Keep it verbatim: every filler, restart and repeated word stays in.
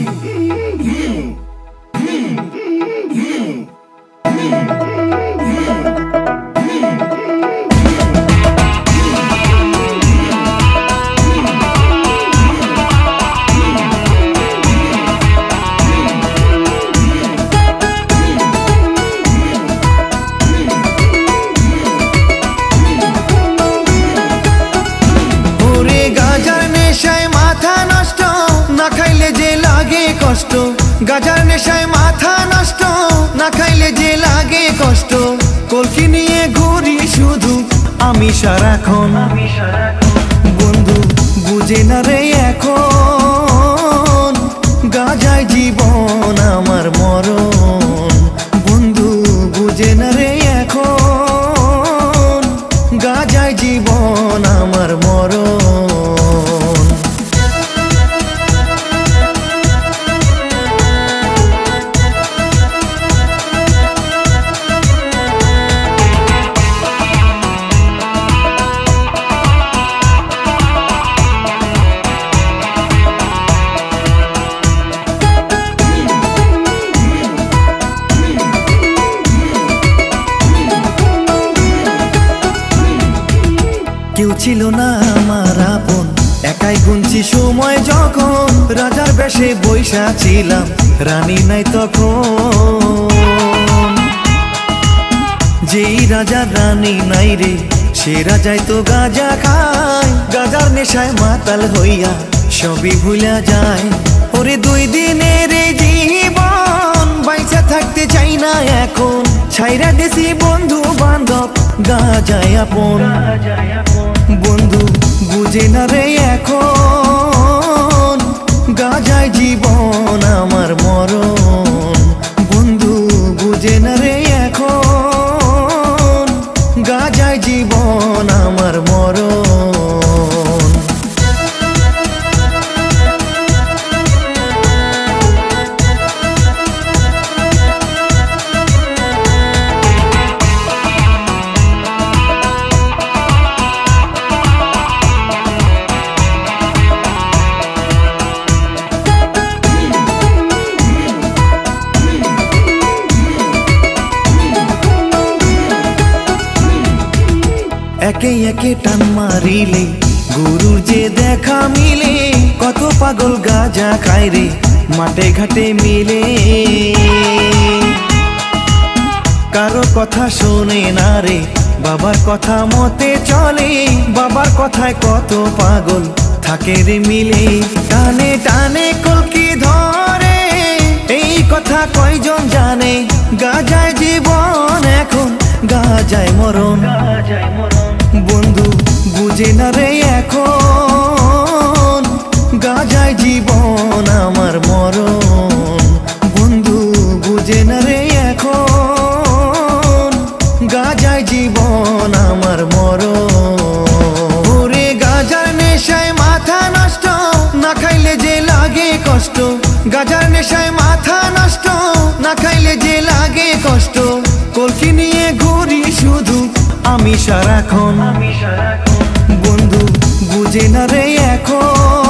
গাজার নেশায় মাথা নষ্ট, না খাইলে যে লাগে কষ্ট। কলকি নিয়ে ঘুরি শুধু আমি সারাক্ষণ, বন্ধু বুঝে না রে এখন, গাজায় জীবন আমার মরণ। বন্ধু বুঝে না রে এখন, গাজায় জীবন আমার মরণ। কেউ ছিল না আমার আপন, একাই গুনছি সময় যখন, রাজার বেশে বৈশা ছিলাম, রানী নাই তখন। যেই রাজার রানী নাই রে, সে রাজাই তো গাঁজা খায়, গাঁজার নেশায় মাতাল হইয়া সবই ভুলা যায়। ওরে দুই দিনের জীবন বাইচা থাকতে চাই না এখন, ছাইরা দেশি বন্ধু বান্ধব গাঁজায় আপন। বন্ধু বুঝে না রে এখন, গাজায় জীবন আমার মরণ। বন্ধু বুঝে না রে এখন, গাজায় জীবন আমার মরণ। একে একে টান মারিলে গুরুর যে দেখা মিলে, কত পাগল গাঁজা খায় রে মাঠে ঘাটে মিলে। কারো কথা শোনে না রে, বাবার কথা মতে চলে, বাবার কথায় কত পাগল থাকে রে মিলে। টানে টানে কলকি ধরে, এই কথা কয়জন জানে, গাঁজায় জীবন এখন, গাঁজায় মরণ। বন্ধু বুঝে না রে এখন, গাঁজায় জীবন আমার মরণ। বন্ধু বুঝে না রে এখন, গাঁজায় জীবন আমার মরণ। ওরে গাঁজার নেশায় মাথা নষ্ট, না খাইলে যে লাগে কষ্ট। গাঁজার নেশায় মাথা নষ্ট, না খাইলে যে লাগে কষ্ট। কলকি নিয়ে ঘুরি শুধু আমি সারাক্ষণ, বন্ধু বুঝে না রে এখন।